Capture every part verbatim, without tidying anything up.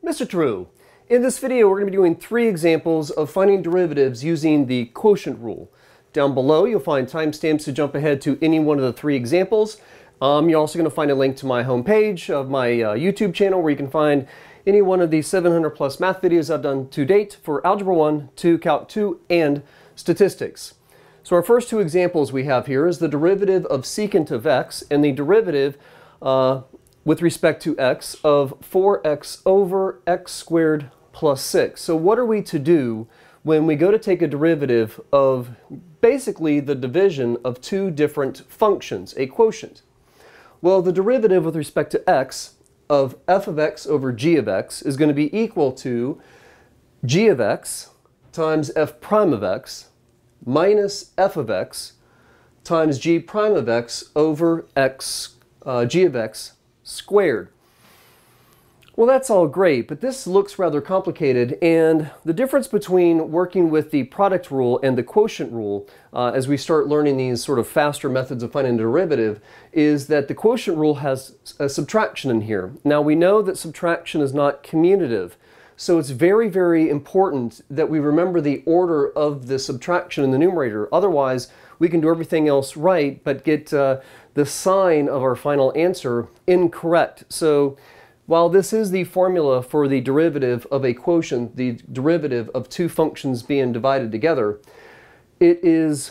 Mister True. In this video, we're going to be doing three examples of finding derivatives using the quotient rule. Down below, you'll find timestamps to jump ahead to any one of the three examples. Um, you're also going to find a link to my homepage of my uh, YouTube channel where you can find any one of the seven hundred plus math videos I've done to date for Algebra one, two, Calc two, and Statistics. So our first two examples we have here is the derivative of secant of x and the derivative uh, with respect to x of four x over x squared plus six. So what are we to do when we go to take a derivative of basically the division of two different functions, a quotient? Well, the derivative with respect to x of f of x over g of x is going to be equal to g of x times f prime of x minus f of x times g prime of x over x, uh, g of x squared. Well, that's all great, but this looks rather complicated, and the difference between working with the product rule and the quotient rule, uh, as we start learning these sort of faster methods of finding a derivative, is that the quotient rule has a subtraction in here. Now, we know that subtraction is not commutative, so it's very, very important that we remember the order of the subtraction in the numerator. Otherwise, we can do everything else right, but get uh, the sign of our final answer incorrect. So, while this is the formula for the derivative of a quotient, the derivative of two functions being divided together, it is,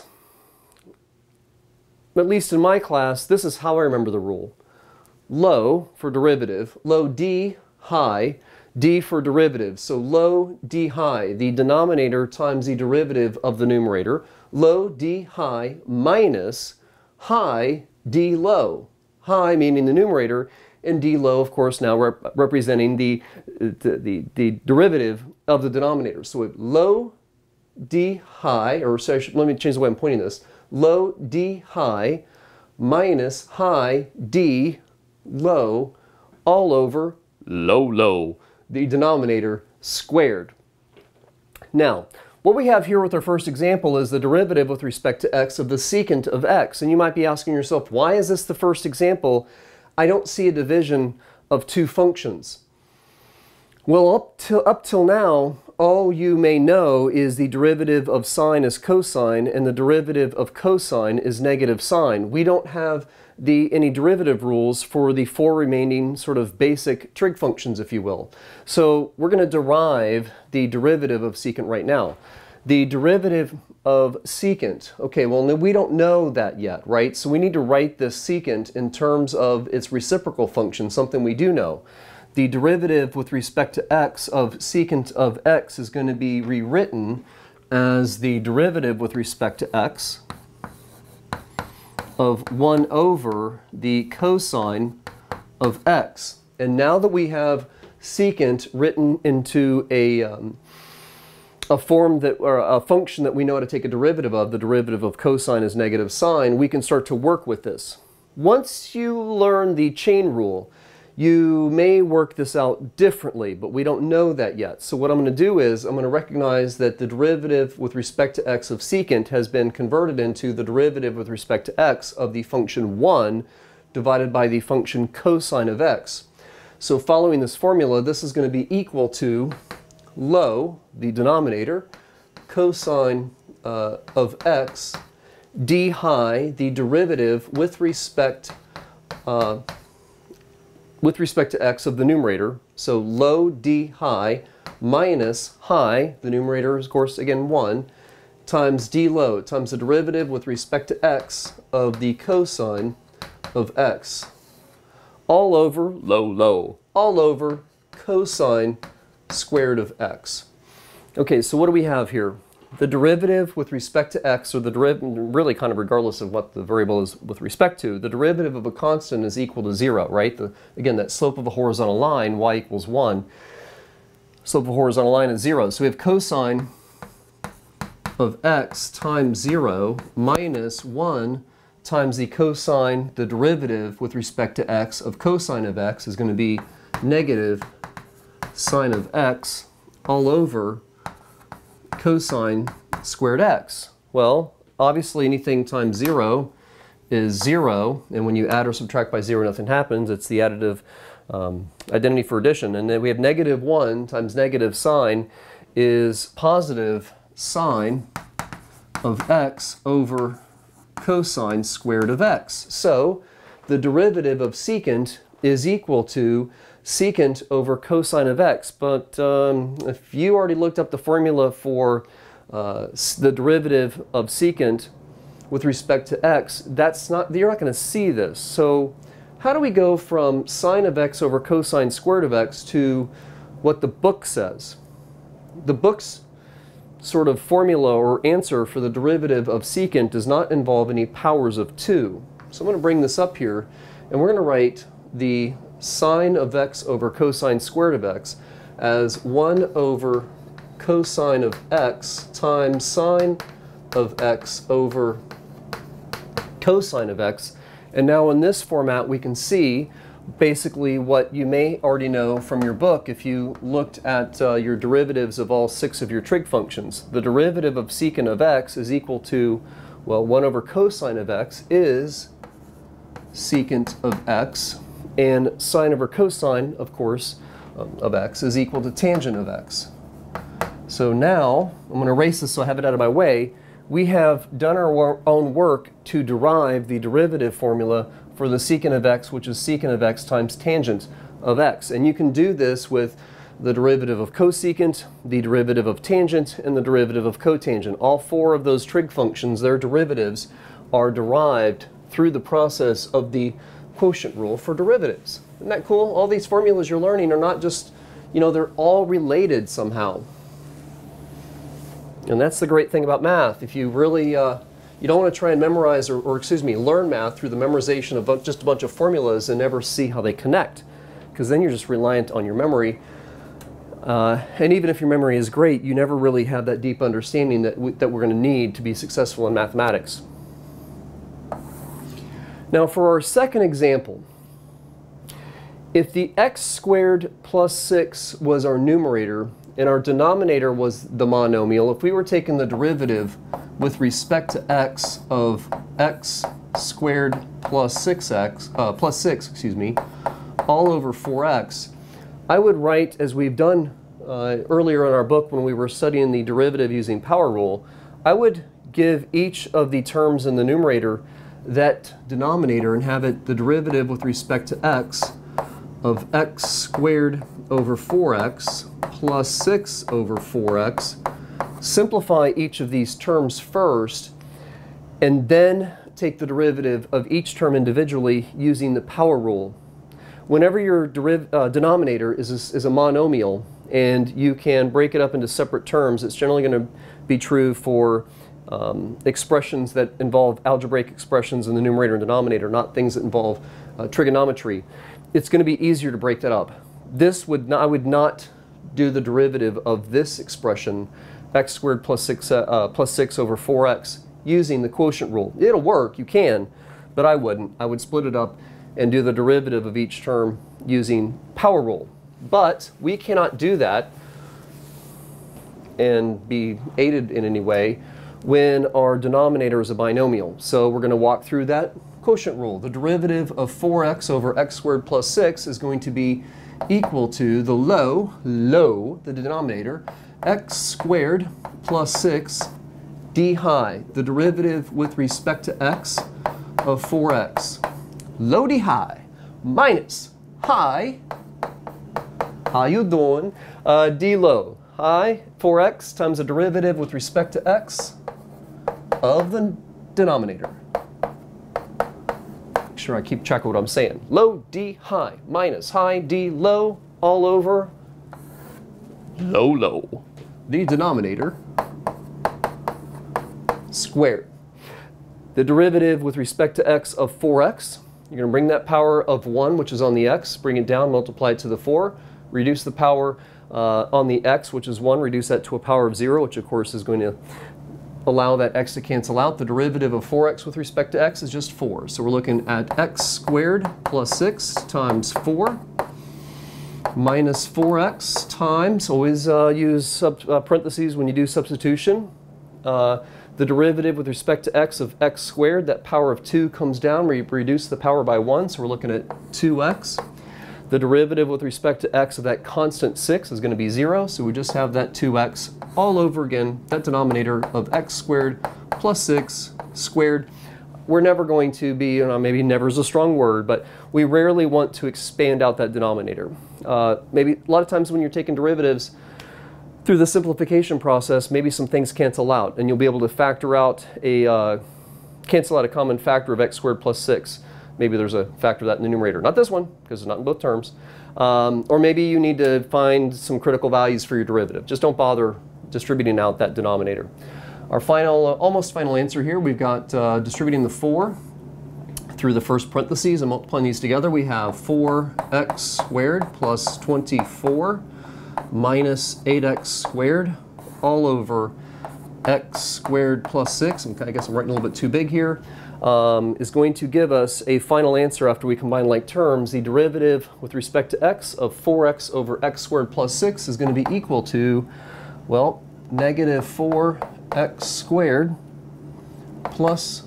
at least in my class, this is how I remember the rule. Low for derivative, low d, high, d for derivative. So low d high, the denominator times the derivative of the numerator, low d high minus high d low. High meaning the numerator, and d low, of course, now rep representing the, the, the, the derivative of the denominator. So we have low d high, or sorry, let me change the way I'm pointing this, low d high minus high d low all over low low, the denominator squared. Now, what we have here with our first example is the derivative with respect to x of the secant of x. And you might be asking yourself, why is this the first example? I don't see a division of two functions. Well, up till, up till now, all you may know is the derivative of sine is cosine, and the derivative of cosine is negative sine. We don't have the, any derivative rules for the four remaining sort of basic trig functions, if you will. So we're going to derive the derivative of secant right now. The derivative of secant, okay, well, we don't know that yet, right? So we need to write this secant in terms of its reciprocal function, something we do know. The derivative with respect to x of secant of x is going to be rewritten as the derivative with respect to x of one over the cosine of x. And now that we have secant written into a um, a form that, or a function that we know how to take a derivative of, the derivative of cosine is negative sine, we can start to work with this. Once you learn the chain rule, you may work this out differently, but we don't know that yet. So what I'm going to do is I'm going to recognize that the derivative with respect to x of secant has been converted into the derivative with respect to x of the function one divided by the function cosine of x. So following this formula, this is going to be equal to low, the denominator, cosine uh, of x, d high, the derivative with respect uh, with respect to x of the numerator, so low d high minus high, the numerator is of course again one, times d low, times the derivative with respect to x of the cosine of x, all over low low, all over cosine squared of x. Okay, so what do we have here? The derivative with respect to x, or the derivative, really kind of regardless of what the variable is with respect to, the derivative of a constant is equal to zero, right? The, again, that slope of a horizontal line, y equals one. Slope of a horizontal line is zero. So we have cosine of x times zero minus one times the cosine, the derivative with respect to x of cosine of x is going to be negative sine of x all over cosine squared x. Well, obviously anything times zero is zero, and when you add or subtract by zero, nothing happens. It's the additive um, identity for addition. And then we have negative one times negative sine is positive sine of x over cosine squared of x. So the derivative of secant is equal to secant over cosine of x. But um, if you already looked up the formula for uh, the derivative of secant with respect to x, that's not, you're not going to see this. So how do we go from sine of x over cosine squared of x to what the book says? The book's sort of formula or answer for the derivative of secant does not involve any powers of two. So I'm going to bring this up here, and we're going to write the sine of x over cosine squared of x as one over cosine of x times sine of x over cosine of x. And now in this format we can see basically what you may already know from your book if you looked at uh, your derivatives of all six of your trig functions. The derivative of secant of x is equal to, well, one over cosine of x is secant of x, and sine over cosine, of course, um, of x is equal to tangent of x. So now, I'm going to erase this so I have it out of my way. We have done our own work to derive the derivative formula for the secant of x, which is secant of x times tangent of x. And you can do this with the derivative of cosecant, the derivative of tangent, and the derivative of cotangent. All four of those trig functions, their derivatives, are derived through the process of the quotient rule for derivatives. Isn't that cool? All these formulas you're learning are not just, you know, they're all related somehow. And that's the great thing about math. If you really, uh, you don't want to try and memorize or, or, excuse me, learn math through the memorization of just a bunch of formulas and never see how they connect, because then you're just reliant on your memory. Uh, and even if your memory is great, you never really have that deep understanding that, we, that we're going to need to be successful in mathematics. Now for our second example, if the x squared plus six was our numerator and our denominator was the monomial, if we were taking the derivative with respect to x of x squared plus six x, uh, plus six, excuse me, all over four x, I would write, as we've done uh, earlier in our book when we were studying the derivative using power rule, I would give each of the terms in the numerator that denominator and have it the derivative with respect to x of x squared over four x plus six over four x. Simplify each of these terms first, and then take the derivative of each term individually using the power rule. Whenever your deriv uh, denominator is a, is a monomial and you can break it up into separate terms, it's generally going to be true for um, expressions that involve algebraic expressions in the numerator and denominator, not things that involve uh, trigonometry. It's going to be easier to break that up. This would not, I would not do the derivative of this expression, x squared plus six, uh, plus six over four x, using the quotient rule. It'll work, you can, but I wouldn't. I would split it up and do the derivative of each term using power rule. But we cannot do that and be aided in any way when our denominator is a binomial. So we're going to walk through that quotient rule. The derivative of four x over x squared plus six is going to be equal to the low, low, the denominator, x squared plus six d high, the derivative with respect to x of four x. Low d high minus high, how you doing, uh, d low, high, four x times the derivative with respect to x of the denominator. Make sure I keep track of what I'm saying. Low d high minus high d low all over low low, the denominator squared. The derivative with respect to x of four x, you're going to bring that power of one, which is on the x, bring it down, multiply it to the four, reduce the power uh, on the x, which is one, reduce that to a power of zero, which of course is going to allow that x to cancel out. The derivative of four x with respect to x is just four. So we're looking at x squared plus six times four minus four x times, always uh, use sub, uh, parentheses when you do substitution. Uh, the derivative with respect to x of x squared, that power of two comes down, we reduce the power by one, so we're looking at two x. The The derivative with respect to x of that constant six is going to be zero, so we just have that two x all over again, that denominator of x squared plus six squared. We're never going to be, you know, maybe never is a strong word, but we rarely want to expand out that denominator. Uh, maybe a lot of times when you're taking derivatives through the simplification process, maybe some things cancel out, and you'll be able to factor out a, uh, cancel out a common factor of x squared plus six. Maybe there's a factor of that in the numerator. Not this one, because it's not in both terms. Um, or maybe you need to find some critical values for your derivative. Just don't bother distributing out that denominator. Our final, uh, almost final answer here, we've got uh, distributing the four through the first parentheses and multiplying these together. We have four x squared plus twenty-four minus eight x squared all over x squared plus six. I guess I'm writing a little bit too big here. Um, is going to give us a final answer after we combine like terms. The derivative with respect to x of four x over x squared plus six is going to be equal to, well, negative four x squared plus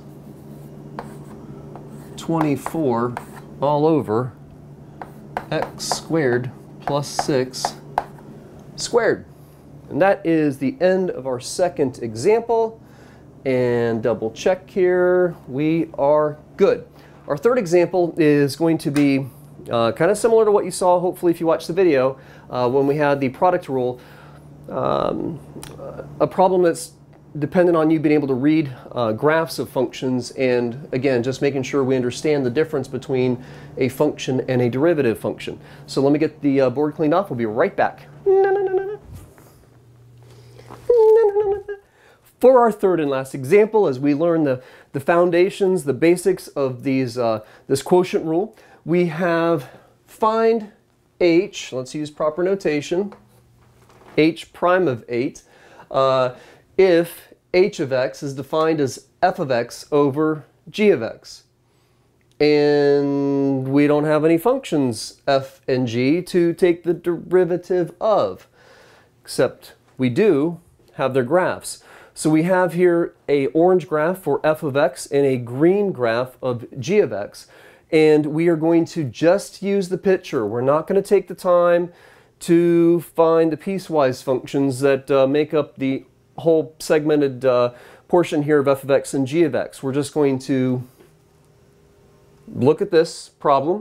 twenty-four all over x squared plus six squared. And that is the end of our second example. And double check here, we are good. Our third example is going to be uh, kind of similar to what you saw, hopefully, if you watched the video, uh, when we had the product rule. Um, a problem that's dependent on you being able to read uh, graphs of functions, and again, just making sure we understand the difference between a function and a derivative function. So let me get the uh, board cleaned off. We'll be right back. No, no, no, no, no. No, no, no, no. For our third and last example, as we learn the, the foundations, the basics of these, uh, this quotient rule, we have find h, let's use proper notation, h prime of eight, uh, if h of x is defined as f of x over g of x. And we don't have any functions f and g to take the derivative of, except we do have their graphs. So we have here a orange graph for f of x and a green graph of g of x. And we are going to just use the picture. We're not going to take the time to find the piecewise functions that uh, make up the whole segmented uh, portion here of f of x and g of x. We're just going to look at this problem,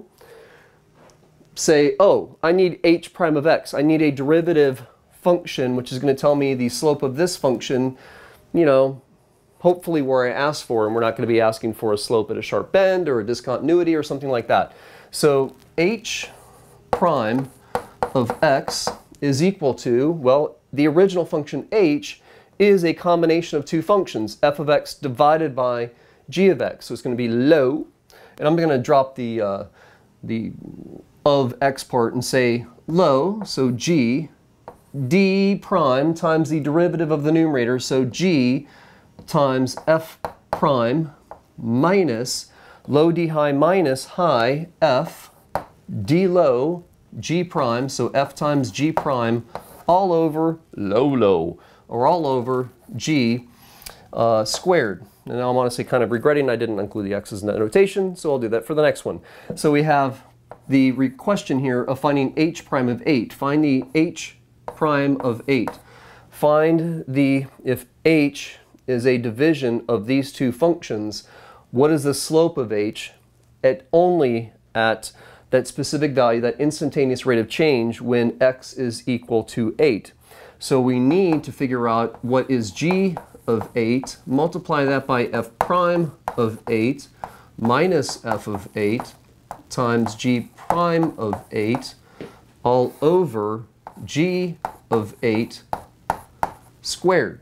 say, oh, I need h prime of x. I need a derivative function, which is going to tell me the slope of this function, you know, hopefully where I asked for, and we're not going to be asking for a slope at a sharp bend or a discontinuity or something like that. So h prime of x is equal to, well, the original function h is a combination of two functions, f of x divided by g of x. So it's going to be low, and I'm going to drop the, uh, the of x part and say low, so g d prime times the derivative of the numerator, so g times f prime minus low d high minus high f d low g prime, so f times g prime all over low low, or all over g uh, squared. And now I'm honestly kind of regretting I didn't include the x's in that notation, so I'll do that for the next one. So we have the question here of finding h prime of eight. Find the h prime of eight. Find the, if h is a division of these two functions, what is the slope of h at only at that specific value, that instantaneous rate of change when x is equal to eight. So we need to figure out what is g of eight, multiply that by f prime of eight minus f of eight times g prime of eight all over g of eight squared.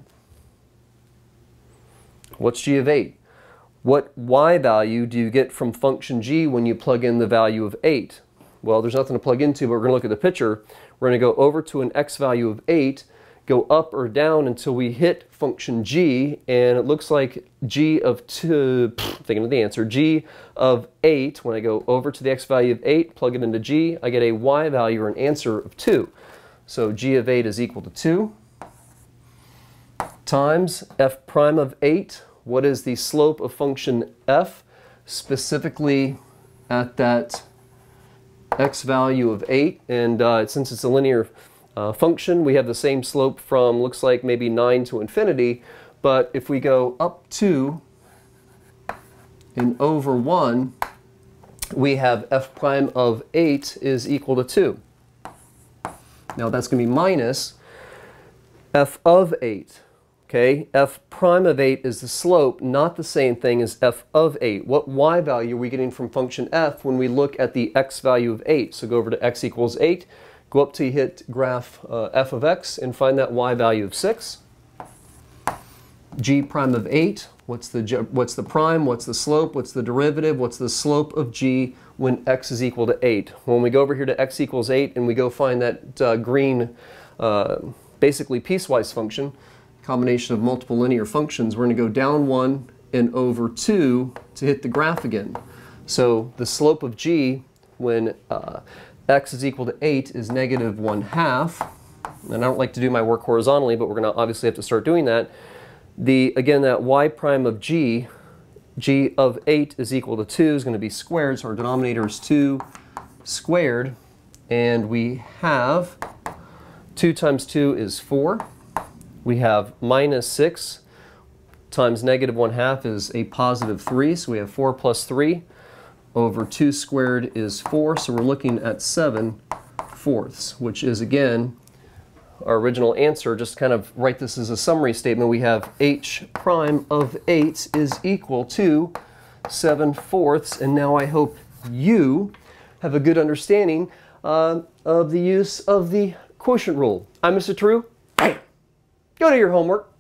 What's g of eight? What y value do you get from function g when you plug in the value of eight? Well, there's nothing to plug into, but we're going to look at the picture. We're going to go over to an x value of eight, go up or down until we hit function g, and it looks like g of two, thinking of the answer, g of eight, when I go over to the x value of eight, plug it into g, I get a y value or an answer of two. So g of eight is equal to two times f prime of eight. What is the slope of function f, specifically at that x value of eight, and uh, since it's a linear uh, function, we have the same slope from, looks like maybe nine to infinity, but if we go up to and over one, we have f prime of eight is equal to two. Now that's going to be minus f of eight. Okay, f prime of eight is the slope, not the same thing as f of eight. What y value are we getting from function f when we look at the x value of eight? So go over to x equals eight, go up till you hit graph uh, f of x and find that y value of six. G prime of eight, what's the, what's the prime, what's the slope, what's the derivative, what's the slope of g when x is equal to eight? When we go over here to x equals eight and we go find that uh, green, uh, basically piecewise function, combination of multiple linear functions, we're going to go down one and over two to hit the graph again. So the slope of g when uh, x is equal to eight is negative one half. And I don't like to do my work horizontally, but we're going to obviously have to start doing that. The, again, that y prime of g, g of eight is equal to two is going to be squared, so our denominator is two squared, and we have two times two is four. We have minus six times negative one half is a positive three, so we have four plus three over two squared is four, so we're looking at seven fourths, which is, again, our original answer. Just kind of write this as a summary statement. We have h prime of eight is equal to seven fourths, and now I hope you have a good understanding uh, of the use of the quotient rule. I'm Mister True. Go do your homework.